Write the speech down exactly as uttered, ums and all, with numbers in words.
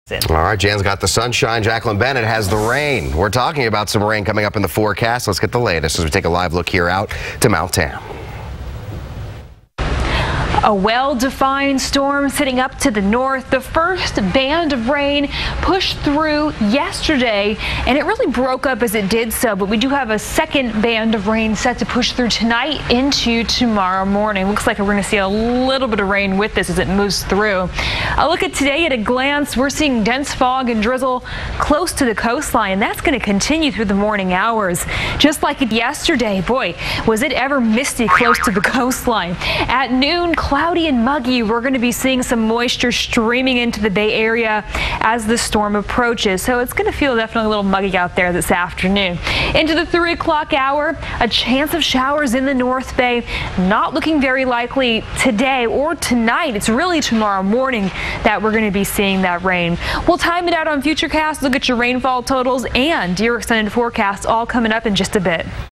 All right, Jan's got the sunshine. Jacqueline Bennett has the rain. We're talking about some rain coming up in the forecast. Let's get the latest as we take a live look here out to Mount Tam. A well-defined storm sitting up to the north. The first band of rain pushed through yesterday, and it really broke up as it did so. But we do have a second band of rain set to push through tonight into tomorrow morning. Looks like we're going to see a little bit of rain with this as it moves through. A look at today at a glance. We're seeing dense fog and drizzle close to the coastline, and that's going to continue through the morning hours. Just like it yesterday. Boy, was it ever misty close to the coastline. At noon, cloudy and muggy. We're going to be seeing some moisture streaming into the Bay Area as the storm approaches. So it's going to feel definitely a little muggy out there this afternoon. Into the three o'clock hour, a chance of showers in the North Bay. Not looking very likely today or tonight. It's really tomorrow morning that we're going to be seeing that rain. We'll time it out on Futurecast. Look at your rainfall totals and your extended forecast all coming up in just a bit.